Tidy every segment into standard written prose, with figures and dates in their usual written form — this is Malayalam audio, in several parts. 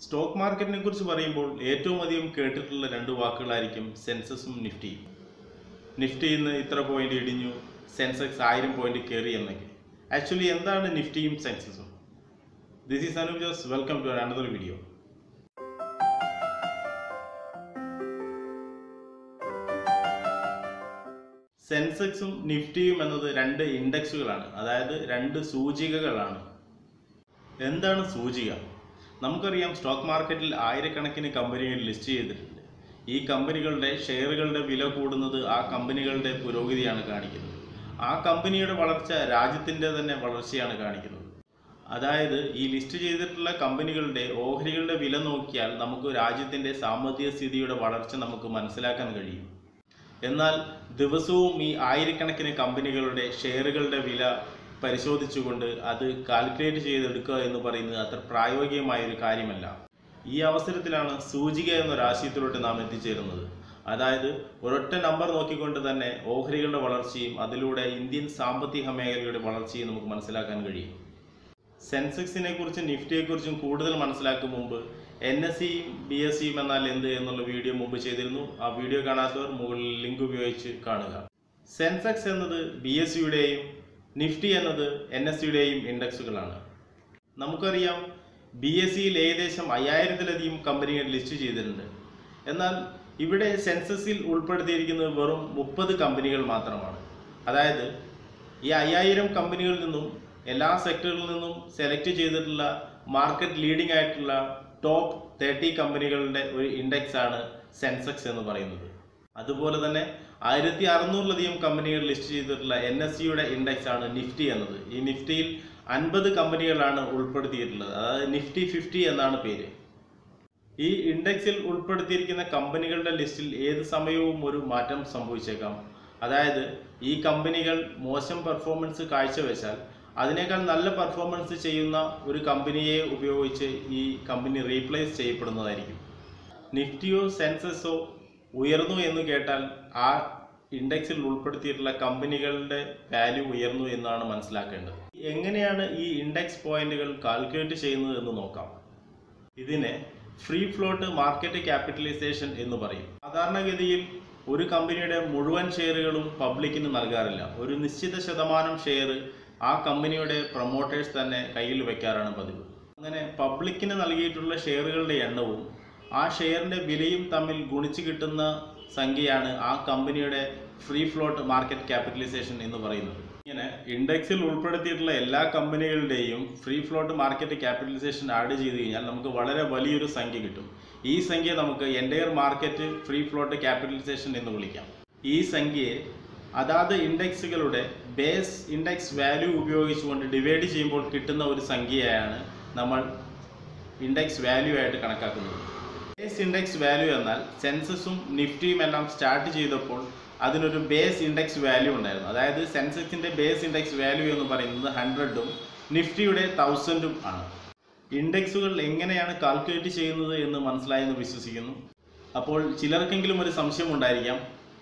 സ്റ്റോക്ക് മാർക്കറ്റിനെ കുറിച്ച് പറയുമ്പോൾ ഏറ്റവും അധികം കേട്ടിട്ടുള്ള രണ്ട് വാക്കുകളായിരിക്കും സെൻസസും നിഫ്റ്റിയും. നിഫ്റ്റി ഇന്ന് ഇത്ര പോയിന്റ് ഇടിഞ്ഞു, സെൻസെക്സ് 1000 പോയിന്റ് കയറി എന്നൊക്കെ. ആക്ച്വലി എന്താണ് നിഫ്റ്റിയും സെൻസസും? This is Anoop Jose. Welcome to another video. സെൻസെക്സും നിഫ്റ്റിയും എന്നത് രണ്ട് ഇൻഡെക്സുകളാണ്, അതായത് രണ്ട് സൂചികകളാണ്. എന്താണ് സൂചിക? നമുക്കറിയാം, സ്റ്റോക്ക് മാർക്കറ്റിൽ ആയിരക്കണക്കിന് കമ്പനികൾ ലിസ്റ്റ് ചെയ്തിട്ടുണ്ട്. ഈ കമ്പനികളുടെ ഷെയറുകളുടെ വില കൂടുന്നത് ആ കമ്പനികളുടെ പുരോഗതിയാണ് കാണിക്കുന്നത്. ആ കമ്പനിയുടെ വളർച്ച രാജ്യത്തിൻ്റെ തന്നെ വളർച്ചയാണ് കാണിക്കുന്നത്. അതായത് ഈ ലിസ്റ്റ് ചെയ്തിട്ടുള്ള കമ്പനികളുടെ ഓഹരികളുടെ വില നോക്കിയാൽ നമുക്ക് രാജ്യത്തിൻ്റെ സാമ്പത്തിക സ്ഥിതിയുടെ വളർച്ച നമുക്ക് മനസ്സിലാക്കാൻ കഴിയും. എന്നാൽ ദിവസവും ഈ ആയിരക്കണക്കിന് കമ്പനികളുടെ ഷെയറുകളുടെ വില പരിശോധിച്ചുകൊണ്ട് അത് കാൽക്കുലേറ്റ് ചെയ്തെടുക്കുക എന്ന് പറയുന്നത് അത്ര പ്രായോഗികമായൊരു കാര്യമല്ല. ഈ അവസരത്തിലാണ് സൂചിക എന്നൊരാശയത്തിലോട്ട് നാം എത്തിച്ചേരുന്നത്. അതായത് ഒരൊറ്റ നമ്പർ നോക്കിക്കൊണ്ട് തന്നെ ഓഹരികളുടെ വളർച്ചയും അതിലൂടെ ഇന്ത്യൻ സാമ്പത്തിക മേഖലയുടെ വളർച്ചയും നമുക്ക് മനസ്സിലാക്കാൻ കഴിയും. സെൻസെക്സിനെ കുറിച്ചും നിഫ്റ്റിയെക്കുറിച്ചും കൂടുതൽ മനസ്സിലാക്കും മുമ്പ് NSEയും BSEയും എന്നാൽ എന്ത് എന്നുള്ള വീഡിയോ മുമ്പ് ചെയ്തിരുന്നു. ആ വീഡിയോ കാണാത്തവർ മുകളിൽ ലിങ്ക് ഉപയോഗിച്ച് കാണുക. സെൻസെക്സ് എന്നത് BSEയുടെയും നിഫ്റ്റി എന്നത് NSEയുടെയും ഇൻഡെക്സുകളാണ്. നമുക്കറിയാം, BSEയിൽ ഏകദേശം 5000-ലധികം കമ്പനികൾ ലിസ്റ്റ് ചെയ്തിട്ടുണ്ട്. എന്നാൽ ഇവിടെ സെൻസസിൽ ഉൾപ്പെടുത്തിയിരിക്കുന്നത് വെറും 30 കമ്പനികൾ മാത്രമാണ്. അതായത് ഈ 5000 കമ്പനികളിൽ നിന്നും എല്ലാ സെക്ടറിൽ നിന്നും സെലക്ട് ചെയ്തിട്ടുള്ള മാർക്കറ്റ് ലീഡിംഗ് ആയിട്ടുള്ള ടോപ്പ് 30 കമ്പനികളുടെ ഒരു ഇൻഡെക്സ് ആണ് സെൻസെക്സ് എന്ന് പറയുന്നത്. അതുപോലെ തന്നെ 1600-ലധികം കമ്പനികൾ ലിസ്റ്റ് ചെയ്തിട്ടുള്ള NSEയുടെ ഇൻഡെക്സ് ആണ് നിഫ്റ്റി എന്നത്. ഈ നിഫ്റ്റിയിൽ 50 കമ്പനികളാണ് ഉൾപ്പെടുത്തിയിട്ടുള്ളത്, അതായത് നിഫ്റ്റി 50 എന്നാണ് പേര്. ഈ ഇൻഡെക്സിൽ ഉൾപ്പെടുത്തിയിരിക്കുന്ന കമ്പനികളുടെ ലിസ്റ്റിൽ ഏത് സമയവും ഒരു മാറ്റം സംഭവിച്ചേക്കാം. അതായത് ഈ കമ്പനികൾ മോശം പെർഫോമൻസ് കാഴ്ചവെച്ചാൽ അതിനേക്കാൾ നല്ല പെർഫോമൻസ് ചെയ്യുന്ന ഒരു കമ്പനിയെ ഉപയോഗിച്ച് ഈ കമ്പനി റീപ്ലേസ് ചെയ്യപ്പെടുന്നതായിരിക്കും. നിഫ്റ്റിയോ സെൻസസോ ഉയർന്നു എന്ന് കേട്ടാൽ ആ ഇൻഡെക്സിൽ ഉൾപ്പെടുത്തിയിട്ടുള്ള കമ്പനികളുടെ വാല്യൂ ഉയർന്നു എന്നാണ് മനസ്സിലാക്കേണ്ടത്. എങ്ങനെയാണ് ഈ ഇൻഡെക്സ് പോയിന്റുകൾ കാൽക്കുലേറ്റ് ചെയ്യുന്നത് എന്ന് നോക്കാം. ഇതിനെ ഫ്രീ ഫ്ലോട്ട് മാർക്കറ്റ് ക്യാപിറ്റലൈസേഷൻ എന്ന് പറയും. സാധാരണഗതിയിൽ ഒരു കമ്പനിയുടെ മുഴുവൻ ഷെയറുകളും പബ്ലിക്കിന് നൽകാറില്ല. ഒരു നിശ്ചിത ശതമാനം ഷെയർ ആ കമ്പനിയുടെ പ്രൊമോട്ടേഴ്സ് തന്നെ കയ്യിൽ വെക്കാറാണ് പതിവ്. അങ്ങനെ പബ്ലിക്കിന് നൽകിയിട്ടുള്ള ഷെയറുകളുടെ എണ്ണവും ആ ഷെയറിൻ്റെ വിലയും തമ്മിൽ ഗുണിച്ച് കിട്ടുന്ന സംഖ്യയാണ് ആ കമ്പനിയുടെ ഫ്രീ ഫ്ലോട്ട് മാർക്കറ്റ് ക്യാപിറ്റലൈസേഷൻ എന്ന് പറയുന്നത്. ഇങ്ങനെ ഇൻഡെക്സിൽ ഉൾപ്പെടുത്തിയിട്ടുള്ള എല്ലാ കമ്പനികളുടെയും free float market capitalisation add ചെയ്ത് കഴിഞ്ഞാൽ നമുക്ക് വളരെ വലിയൊരു സംഖ്യ കിട്ടും. ഈ സംഖ്യ നമുക്ക് entire market free float capitalisation എന്ന് വിളിക്കാം. ഈ സംഖ്യയെ അതാത് ഇൻഡെക്സുകളുടെ ബേസ് ഇൻഡെക്സ് വാല്യൂ ഉപയോഗിച്ചുകൊണ്ട് ഡിവൈഡ് ചെയ്യുമ്പോൾ കിട്ടുന്ന ഒരു സംഖ്യയാണ് നമ്മൾ ഇൻഡെക്സ് വാല്യൂ ആയിട്ട് കണക്കാക്കുന്നത്. ബേസ് ഇൻഡെക്സ് വാല്യൂ എന്നാൽ സെൻസസും നിഫ്റ്റിയും എല്ലാം സ്റ്റാർട്ട് ചെയ്തപ്പോൾ അതിനൊരു ബേസ് ഇൻഡെക്സ് വാല്യൂ ഉണ്ടായിരുന്നു. അതായത് സെൻസെക്സിൻ്റെ ബേസ് ഇൻഡെക്സ് വാല്യൂ എന്ന് പറയുന്നത് 100ഉം നിഫ്റ്റിയുടെ 1000ഉം ആണ്. ഇൻഡെക്സുകൾ എങ്ങനെയാണ് കാൽക്കുലേറ്റ് ചെയ്യുന്നത് എന്ന് മനസ്സിലായെന്ന് വിശ്വസിക്കുന്നു. അപ്പോൾ ചിലർക്കെങ്കിലും ഒരു സംശയം ഉണ്ടായിരിക്കാം.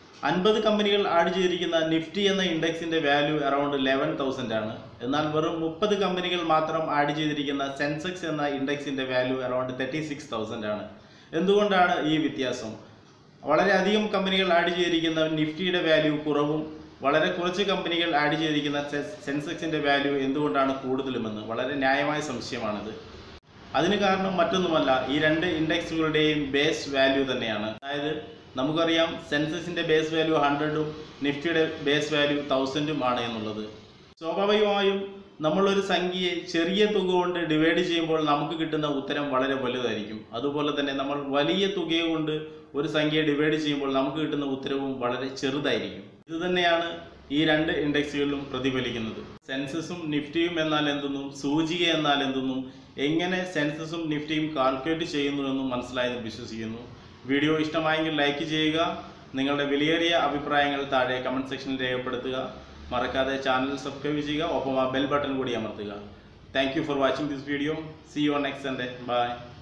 50 കമ്പനികൾ ആഡ് ചെയ്തിരിക്കുന്ന നിഫ്റ്റി എന്ന ഇൻഡെക്സിൻ്റെ വാല്യൂ അറൗണ്ട് 11,000 ആണ്. എന്നാൽ വെറും 30 കമ്പനികൾ മാത്രം ആഡ് ചെയ്തിരിക്കുന്ന സെൻസെക്സ് എന്ന ഇൻഡെക്സിൻ്റെ വാല്യൂ അറൗണ്ട് 36,000 ആണ്. എന്തുകൊണ്ടാണ് ഈ വ്യത്യാസം? വളരെയധികം കമ്പനികൾ ആഡ് ചെയ്തിരിക്കുന്ന നിഫ്റ്റിയുടെ വാല്യൂ കുറവും വളരെ കുറച്ച് കമ്പനികൾ ആഡ് ചെയ്തിരിക്കുന്ന സെൻസെക്സിൻ്റെ വാല്യൂ എന്തുകൊണ്ടാണ് കൂടുതലുമെന്ന് വളരെ ന്യായമായ സംശയമാണിത്. അതിന് കാരണം മറ്റൊന്നുമല്ല, ഈ രണ്ട് ഇൻഡെക്സുകളുടെയും ബേസ് വാല്യൂ തന്നെയാണ്. അതായത് നമുക്കറിയാം, സെൻസസിൻ്റെ ബേസ് വാല്യൂ 100ഉം നിഫ്റ്റിയുടെ ബേസ് വാല്യൂ 1000ഉം ആണ് എന്നുള്ളത്. സ്വാഭാവികമായും നമ്മളൊരു സംഖ്യയെ ചെറിയ തുക കൊണ്ട് ഡിവൈഡ് ചെയ്യുമ്പോൾ നമുക്ക് കിട്ടുന്ന ഉത്തരം വളരെ വലുതായിരിക്കും. അതുപോലെ തന്നെ നമ്മൾ വലിയ തുകയെ കൊണ്ട് ഒരു സംഖ്യയെ ഡിവൈഡ് ചെയ്യുമ്പോൾ നമുക്ക് കിട്ടുന്ന ഉത്തരവും വളരെ ചെറുതായിരിക്കും. ഇത് തന്നെയാണ് ഈ രണ്ട് ഇൻഡെക്സുകളിലും പ്രതിഫലിക്കുന്നത്. സെൻസസും നിഫ്റ്റിയും എന്നാൽ എന്തെന്നും സൂചിക എന്നാൽ എന്തെന്നും എങ്ങനെ സെൻസസും നിഫ്റ്റിയും കാൽക്കുലേറ്റ് ചെയ്യുന്നുവെന്നും മനസ്സിലായെന്ന് വിശ്വസിക്കുന്നു. വീഡിയോ ഇഷ്ടമായെങ്കിൽ ലൈക്ക് ചെയ്യുക. നിങ്ങളുടെ വിലയേറിയ അഭിപ്രായങ്ങൾ താഴെ കമൻറ്റ് സെക്ഷനിൽ രേഖപ്പെടുത്തുക. മറക്കാതെ ചാനൽ സബ്സ്ക്രൈബ് ചെയ്യുക, ഒപ്പം ആ ബെൽ ബട്ടൺ കൂടി അമർത്തുക. Thank you for watching this video. See you on next Sunday. By.